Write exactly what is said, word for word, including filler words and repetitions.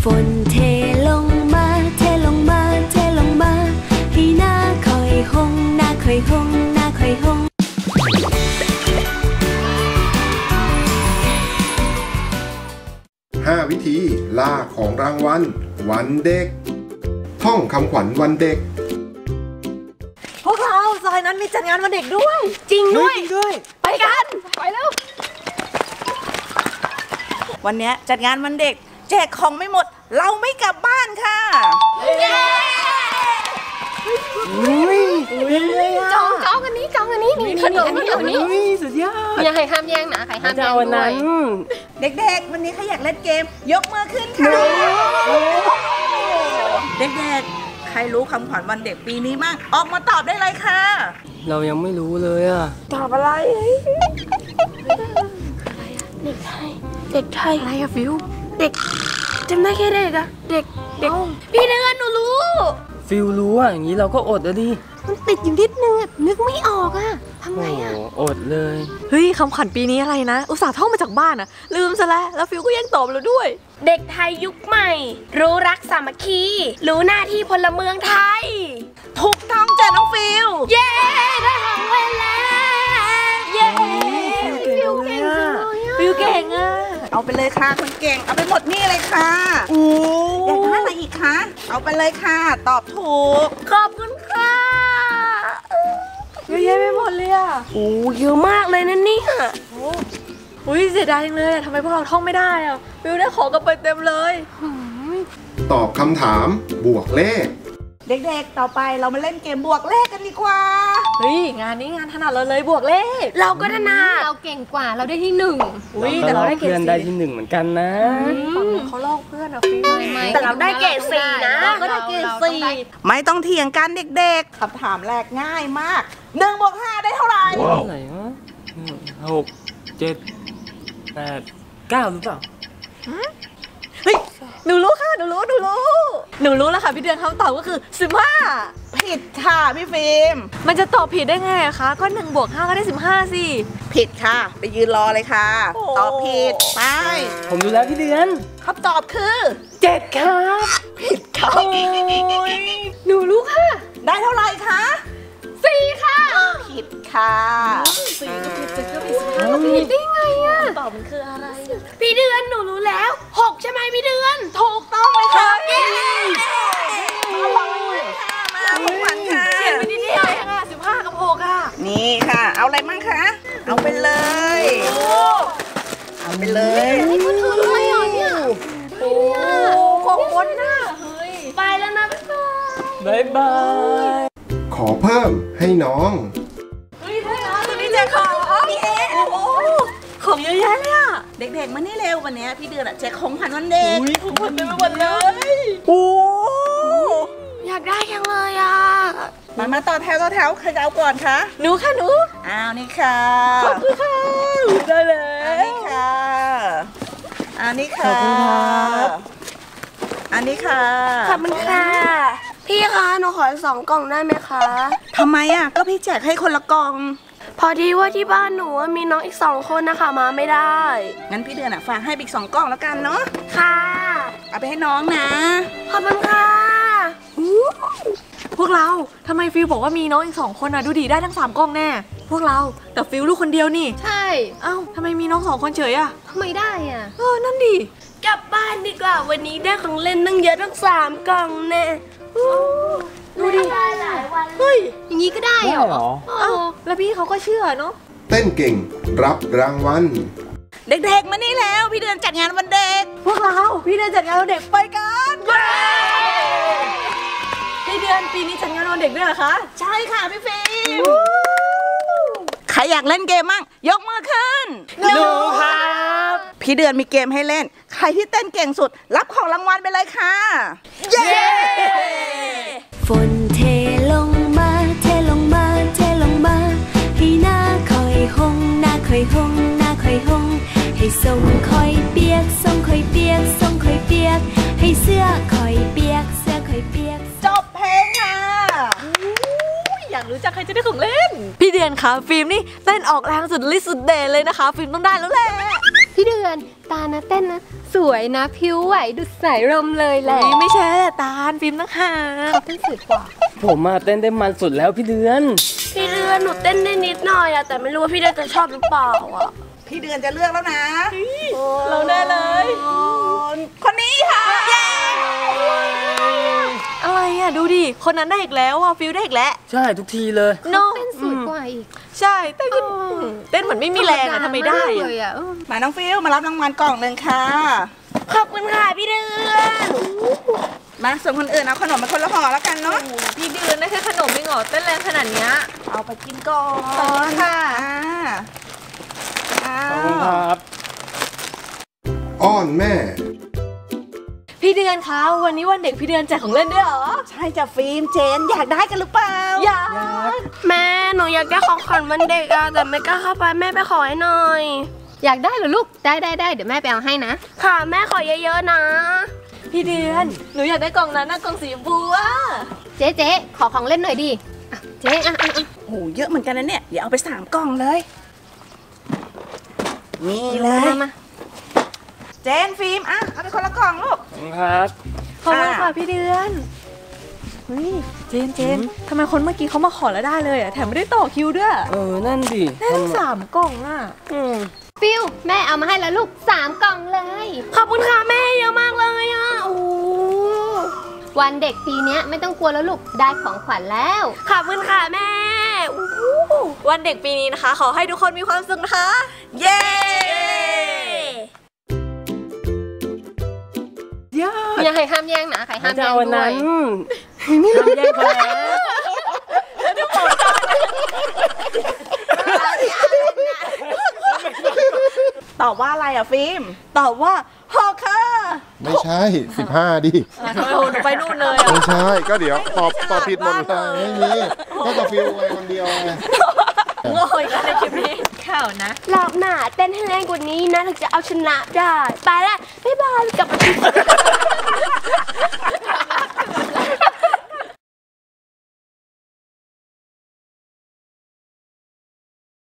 นเทลงมาเทลงมาเทลงมาให้หน้าคอยหงหน้าคอยหงหน้าคอยหงห้าวิธีล่าของรางวัลวันเด็กท่องคำขวัญวันเด็กพวกเราซอยนั้นมีจัดงานวันเด็กด้วยจริงด้วยไปกันไปแล้ววันนี้จัดงานวันเด็กแจกของไม่หมดเราไม่กลับบ้านค่ะจองจองอันนี้จองอันนี้นี่ขนมขนมนี้สุดยอดอย่าให้ห้ามแย่งนะใครห้ามแย่งด้วยเด็กๆวันนี้ใครอยากเล่นเกมยกมือขึ้นค่ะเด็กๆใครรู้คำขวัญวันเด็กปีนี้บ้างออกมาตอบได้เลยค่ะเรายังไม่รู้เลยอ่ะตอบอะไรเด็กไทยเด็กไทยอะไรอะฟิวเด็กจำได้แค่เด็กอะเด็กเด็กพี่เดือนหนูรู้ฟิลรู้อ่ะอย่างนี้เราก็อดแล้วดิมันติดอยู่นิดนึงอะนึกไม่ออกอะทำไงอะอดเลยเฮ้ยคำขวัญปีนี้อะไรนะอุตส่าห์ท่องมาจากบ้านอะลืมซะแล้วแล้วฟิลก็ยังตอบเราด้วยเด็กไทยยุคใหม่รู้รักสามัคคีรู้หน้าที่พลเมืองไทยถูกต้องจ้ะน้องฟิลเย้ได้ของเล่นแล้วเย้ฟิลเก่งฟิลเก่งอะเอาไปเลยค่ะคนเก่งเอาไปหมดนี่เลยค่ะอู้อยากได้อะไรอีกคะเอาไปเลยค่ะตอบถูกขอบคุณค่ะเยอะแยะไปหมดเลยอะโอ้เยอะมากเลยนะเนี่ยอุ้ยเสียดายจังเลยทำไมพวกเราท่องไม่ได้อะฟิลได้ของกันไปเต็มเลยตอบคำถามบวกเลขเด็กๆต่อไปเรามาเล่นเกมบวกเลขกันดีกว่าเฮ้ยงานนี้งานถนัดเราเลยบวกเลขเราก็ถนัดเราเก่งกว่าเราได้ที่หนึ่งอุ้ยแต่เราได้เกรดสี่ได้ที่หนึ่งเหมือนกันนะเขาลอกเพื่อนอะฟิลแต่เราได้เกรดสี่นะเราก็ได้เกรดสี่ไม่ต้องเถียงกันเด็กๆคำถามแรกง่ายมากหนึ่งบวกห้าได้เท่าไหร่เท่าไหร่วะหกเจ็ดแปดเก้าหรือเปล่าเฮ้ยหนูรู้ค่ะหนูรู้หนูรู้หนูรู้แล้วค่ะพี่เดือนคำตอบก็คือสิบห้าผิดค่ะพี่ฟิล์มมันจะตอบผิดได้ไงอะคะก็หนึ่งบวกห้าก็ได้สิบห้าสิผิดค่ะไปยืนรอเลยค่ะตอบผิดไปผมรู้แล้วพี่เดือนคำตอบคือเจ็ดครับผิดค่ะหนูรู้ค่ะได้เท่าไหร่คะสี่ค่ะผิดค่ะสี่ก็ผิดเจ็ดก็ผิดสิบห้าก็ผิดได้ไงอะตอบมันคืออะไรพี่เดือนหนูรู้แล้วหกใช่ไหมพี่เดือนถูกต้องเลยค่ะเย้มาของขวัญค่ะเขียนไปนิดเดียวเองอะสิบห้ากับหกอะนี่ค่ะเอาอะไรมั่งคะเอาไปเลยเอาไปเลยนี่ก็ถือด้วยเหรอเนี่ยโอ้ของคนน่ะเฮ้ยไปแล้วนะบ๊ายบายขอเพิ่มให้น้องเฮ้ยได้แล้วตัวนี้แจกของพี่เอโอ้โหของเยอะแยะเลยอะเด็กๆมานี่เร็ววันนี้พี่เดือนอะแจกของขวัญวันเด็กอุ้ยของขวัญเต็มไปหมดเลยโอ้อยากได้ยังเลยอะมามาต่อแถวต่อแถวใครจะเอาก่อนคะหนูค่ะหนูอ้าวนี่ค่ะขอบคุณค่ะได้เลยนี่ค่ะอันนี้ค่ะขอบคุณครับอันนี้ค่ะขอบคุณค่ะพี่คะหนูขอสองกล่องได้ไหมคะทำไมอ่ะก็พี่แจกให้คนละกล่องพอดีว่าที่บ้านหนูมีน้องอีกสองคนนะคะมาไม่ได้งั้นพี่เดือนอ่ะฝากให้อีกสองกล่องแล้วกันเนาะค่ะเอาไปให้น้องนะขอบคุณค่ะพวกเราทำไมฟิลบอกว่ามีน้องอีกสองคนอ่ะดูดีได้ทั้งสามกล่องแน่พวกเราแต่ฟิลลูกคนเดียวนี่ใช่เอ้าทำไมมีน้องสองคนเฉยอ่ะทำไมได้อ่ะเออนั่นดิกลับบ้านดีกว่าวันนี้ได้ของเล่นตั้งเยอะทั้งสามกล่องแน่ดูดิได้หลายวันเฮ้ยอย่างนี้ก็ได้เหรอเอ้าแล้วพี่เขาก็เชื่อเนาะเต้นเก่งรับรางวัลเด็กๆมานี่แล้วพี่เดือนจัดงานวันเด็กพวกเราพี่เดือนจัดงานวันเด็กไปกันพี่เดือนปีนี้จัดงานวันเด็กด้วยเหรอคะใช่ค่ะพี่ฟิล์มใครอยากเล่นเกมมั่งยกมือขึ้นหนูครับพี่เดือนมีเกมให้เล่นใครที่เต้นเก่งสุดรับของรางวัลไปเลยค่ะเย้ฝนเทลงมาเทลงมาเทลงมาให้หน้าคอยหงหน้าคอยหงหน้าคอยหงให้ส่งคอยเปียกส่งคอยเปียกส่งคอยเปียกให้เสื้อคอยเปียกเสื้อคอยเปียกจบเพลงค่ะอยากรู้จักใครจะได้ของเล่นพี่เดือนคะฟิล์มนี่เต้นออกแรงสุดฤทธิ์สุดเดชเลยนะคะฟิล์มต้องได้แล้วแหละพี่เดือนตานะเต้นนะสวยนะผิวไหวดุจสายลมเลยแหละนี่ไม่ใช่ตาลฟิล์มนะคะเขาเต้นสวยกว่าผมมาเต้นได้มันสุดแล้วพี่เดือนพี่เดือนหนูเต้นได้นิดหน่อยอะแต่ไม่รู้ว่าพี่เดือนจะชอบหรือเปล่าอะพี่เดือนจะเลือกแล้วนะเราได้เลยคนนี้ค่ะอะไรอ่ะดูดิคนนั้นได้อีกแล้วอ่ะฟิลได้อีกแล้วใช่ทุกทีเลยโนเต้นสวยกว่าอีกใช่เต้นก็เต้นเหมือนไม่มีแรงอ่ะทำไมได้เลอ่ะยอ่ะเออมาน้องฟิลมารับรางวัลกล่องหนึ่งค่ะขอบคุณค่ะพี่เดือนมาส่วนคนอื่นเอาขนมมาคนละห่อแล้วกันเนาะพี่เดือนได้แค่ขนมไม่หงอเต้นแรงขนาดเนี้ยเอาไปกินก่อนขอบคุณค่ะอ่าอ้าขอบคุณวครับอ้อนแม่พี่เดือนคะวันนี้วันเด็กพี่เดือนแจกของเล่นด้วยเหรอใช่จ้ะฟิล์มเจนอยากได้กันหรือเปล่าอยากแม่หนูอยากได้ของขวัญวันเด็กอะแต่ไม่กล้าเข้าไปแม่ไปขอให้หน่อยอยากได้เหรอลูกได้ได้ได้เดี๋ยวแม่ไปเอาให้นะค่ะแม่ขอเยอะๆนะพี่เดือนหนูอยากได้กล่องนั้นนะกล่องสีชมพูอ่ะเจ๊เจ๊ขอของเล่นหน่อยดิอ่ะเจ๊อ่ะอ่ะอ่ะโอ้โหเยอะเหมือนกันนะเนี่ยเดี๋ยวเอาไปสามกล่องเลย นี่เลยมามาเจนฟิล์มอ่ะเอาไปคนละกล่องลูกขอบคุณครับขอบคุณค่ะอ่าพี่เดือนเฮ้ยเจนเจนทำไมคนเมื่อกี้เขามาขอแล้วได้เลยอ่ะแถมไม่ได้ต่อคิวด้วยเออ นั่นดิได้ทั้งทำไมสามกล่องอ่ะอืมฟิวแม่เอามาให้แล้วลูกสามกล่องเลยขอบคุณค่ะแม่เยอะมากเลยอะโอ้วันเด็กปีเนี้ยไม่ต้องกลัวแล้วลูกได้ของขวัญแล้วขอบคุณค่ะแม่อู้หูวันเด็กปีนี้นะคะ ขอให้ทุกคนมีความสุขนะคะเย้อย่าให้ห้ามแย่งนะใครห้ามจะแย่งเอาวันด้วนั้ยนห้ามแย่งเขาแล้วตอบว่าอะไรอ่ะฟิล์มตอบว่าฮอค่ะไม่ใช่สิบห้าดิอ่ะโอ้โหหนูไปนู่นเลยอ่ะไม่ใช่ ก็เดี๋ยวตอบตอบผิดหมดเลยไม่มีก็จะฟิลไว้คนเดียวไงโง่อีกแล้วในคลิปนี้ข่าวนะรอบหน้าเต้นให้แรงกว่านี้นะถึงจะเอาชนะได้ ไปละบ๊ายบายกลับมาที่